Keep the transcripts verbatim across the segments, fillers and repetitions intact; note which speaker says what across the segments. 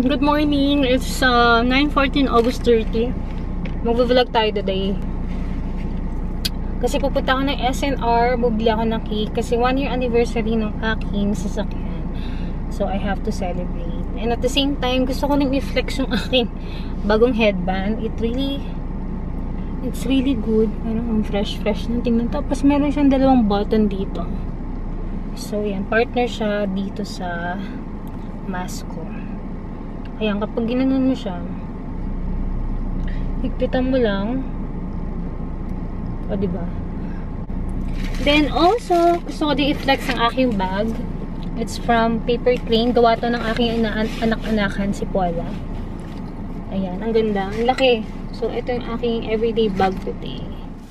Speaker 1: Good morning. It's uh, nine fourteen, August thirty. Mag-vlog tayo today. Kasi pupunta ako ng S N R, bubili ako ng cake. Kasi one year anniversary ng aking sasakyan. So, I have to celebrate. And at the same time, gusto ko nang i-flex yung aking bagong headband. It really, it's really good. Parang fresh-fresh na tingnan. Tapos, meron siyang dalawang button dito. So, yan. Partner siya dito sa mask ko. Ayan, kapag ginanon mo siya, higpitan mo lang. O, diba? Then, also, gusto ko din i-flex ang aking bag. It's from Paper Crane. Gawa to ng aking anak-anakan, si Paula. Ayan, ang ganda. Ang laki. So, ito yung aking everyday bag today.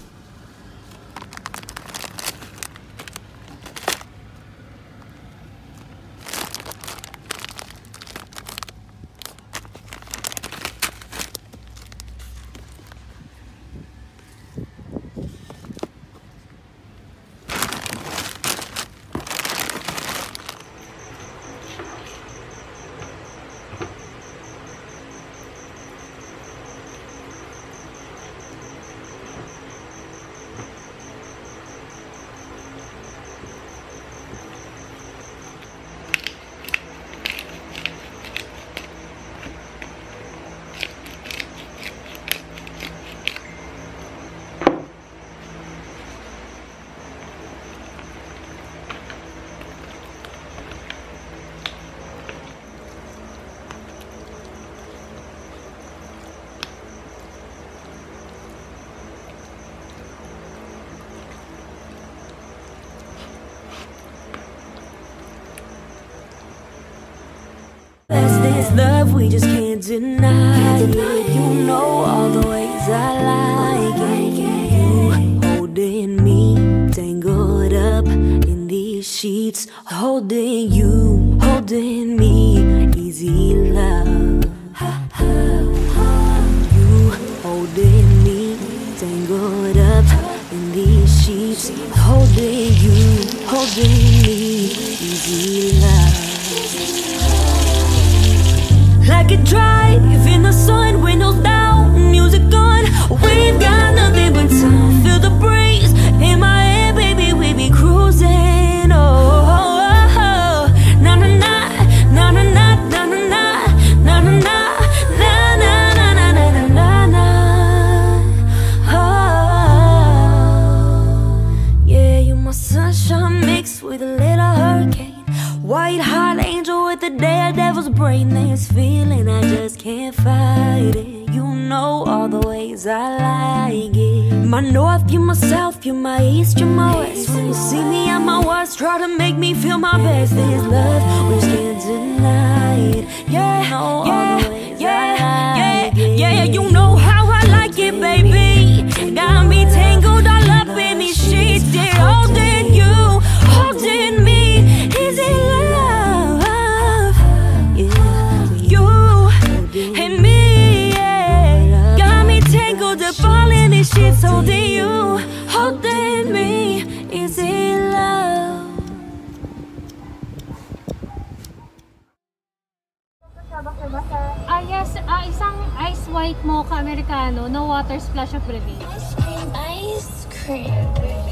Speaker 2: This love we just can't deny it. You know all the ways I like it. You holding me, tangled up in these sheets. Holding you, holding me, easy love. You holding me, tangled up in these sheets. Holding you, holding me, easy love. Like a drive in the sun, windows down, music on. We've got nothing but time. Feel the breeze in my head, baby. We be cruising. Oh, oh, oh. Na na na, na na na, na na na, na na na, na na na na na na na. Oh, yeah, you my sunshine mixed with a little hurricane. White hot angel with the daredevil's brain. This feeling I just can't fight it. You know all the ways I like it. My north, you my south, you my east, you my west. When you see me at my worst, try to make me feel my best. This love, we just can't deny it. Yeah, you know all the ways yeah, I like yeah, it. Yeah, you know how I like it, baby. Got me tangled all up in these sheets. Yeah, holding you, holding me, is it love? And me, yeah. Got me tangled up all in these sheets. Holding you, holding me, is it love?
Speaker 1: Ah, yes, ah, isang ice white mocha americano, no water splash of Lovelies.
Speaker 2: Ice cream, ice cream.